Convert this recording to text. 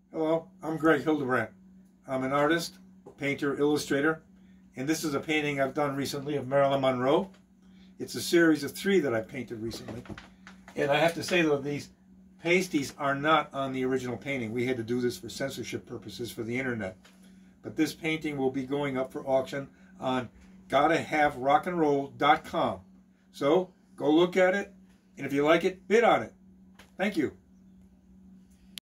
Hello, I'm Greg Hildebrandt. I'm an artist, painter, illustrator, and this is a painting I've done recently of Marilyn Monroe. It's a series of 3 that I painted recently. And I have to say though, these pasties are not on the original painting. We had to do this for censorship purposes for the internet. But this painting will be going up for auction on gottahaverockandroll.com. So go look at it, and if you like it, bid on it. Thank you.